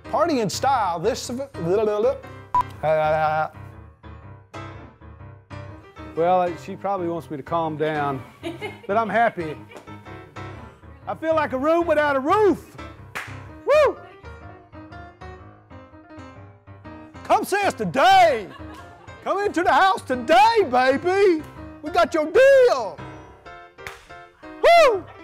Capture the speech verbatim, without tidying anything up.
Party in style. This. Well, she probably wants me to calm down, but I'm happy. I feel like a room without a roof. Woo! Come see us today. Come into the house today, baby. We got your deal. Woo!